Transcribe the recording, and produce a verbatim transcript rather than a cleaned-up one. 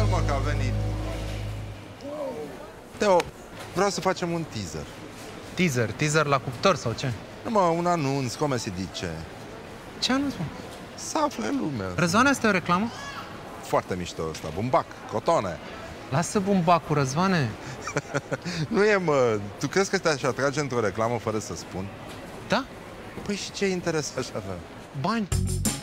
mă, că a venit. Teo, vreau să facem un teaser. Teaser? Teaser la cuptor sau ce? Nu, mă, un anunț, cum se zice? Ce anunț, mă? Să afle lumea. Răzvane, asta e o reclamă? Foarte mișto ăsta, bumbac, cotone. Lasă bumbacul, Răzvane. Nu e, mă, tu crezi că te-aș atrage într-o reclamă fără să spun? Da? Păi și ce interes aș avea? Bani.